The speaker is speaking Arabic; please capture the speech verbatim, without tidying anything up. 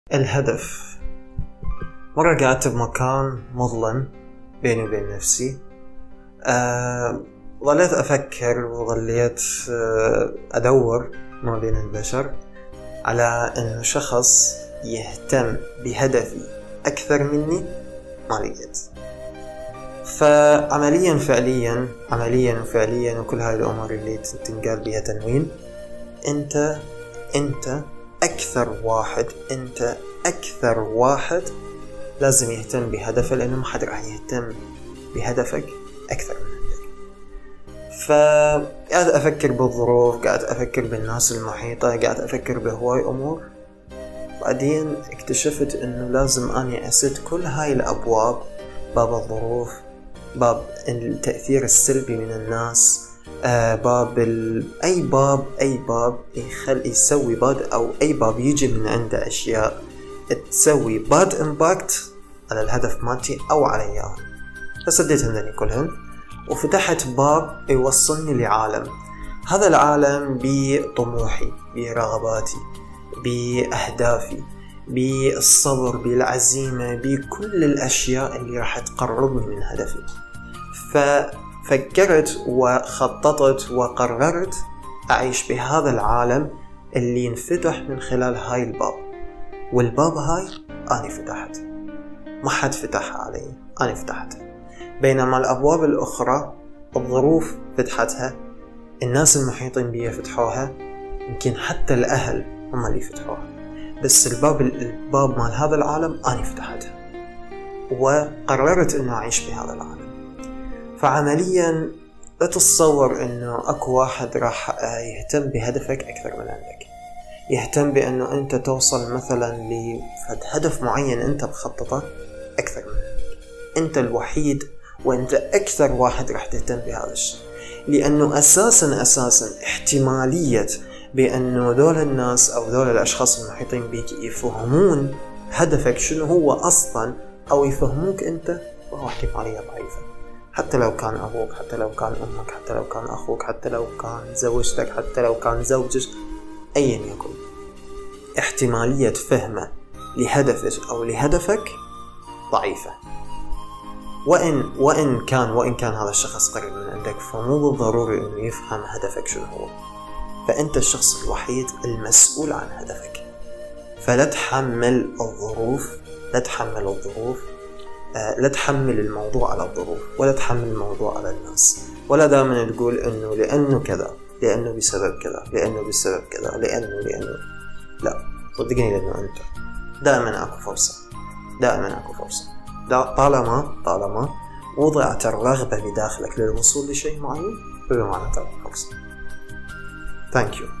الهدف. مرة قعدت بمكان مظلم بيني وبين نفسي، أه ظليت أفكر وظليت أه أدور ما بين البشر على أنه شخص يهتم بهدفي أكثر مني، ما لقيت. فعمليا فعليا عمليا وفعليا وكل هاي الأمور اللي تنقال بها تنوين، أنت أنت أكثر واحد أنت أكثر واحد لازم يهتم بهدفه، لأنه ما حد راح يهتم بهدفك أكثر من عندك. فقاعد أفكر بالظروف، قاعد أفكر بالناس المحيطة، قاعد أفكر بهواي أمور. بعدين اكتشفت أنه لازم أني أسد كل هاي الأبواب، باب الظروف، باب التأثير السلبي من الناس، آه باب ال... أي باب أي باب يخل يسوي باد، أو أي باب يجي من عنده أشياء تسوي باد إمباكت على الهدف مالتي أو عليها. فسديت هذني كلهن وفتحت باب يوصلني لعالم. هذا العالم بطموحي، برغباتي، بأهدافي، بالصبر، بالعزيمة، بكل الأشياء اللي راح تقربني من هدفي. ففكرت وخططت وقررت أعيش بهذا العالم اللي انفتح من خلال هاي الباب. والباب هاي أنا فتحت، ما حد فتحها علي، أنا فتحتها. بينما الأبواب الأخرى الظروف فتحتها، الناس المحيطين بي فتحوها، يمكن حتى الأهل هم اللي فتحوها، بس الباب الباب مال هذا العالم أنا فتحتها وقررت أنه أعيش بهذا العالم. فعمليا لا تتصور أنه أكو واحد راح يهتم بهدفك أكثر من عندك، يهتم بأنه أنت توصل مثلا لهدف معين أنت مخططه أكثر من عندك. أنت الوحيد وأنت أكثر واحد راح تهتم بهذا الشيء، لأنه أساسا أساسا احتمالية بأنه دول الناس أو دول الأشخاص المحيطين بيك يفهمون هدفك شنو هو أصلا، أو يفهموك أنت، وهو احتمالية ضعيفة. حتى لو كان أبوك، حتى لو كان أمك، حتى لو كان أخوك، حتى لو كان زوجتك، حتى لو كان زوجك، أيا يكن، احتمالية فهمه لهدفك أو لهدفك ضعيفة. وإن وإن كان وإن كان هذا الشخص قريب من عندك، فمو بالضروري إنه يفهم هدفك شنو هو. فأنت الشخص الوحيد المسؤول عن هدفك. فلا تحمل الظروف لا تحمل الظروف آه لا تحمل الموضوع على الظروف، ولا تحمل الموضوع على الناس، ولا دائما تقول إنه لأنه كذا، لأنه بسبب كذا، لأنه بسبب كذا، لأنه لأنه لا، صدقني، لأنه أنت دائما أكو فرصة، دائما أكو فرصة. طالما طالما وضعت الرغبة بداخلك للوصول لشيء معين، فبمعنى فرصة. Thank you.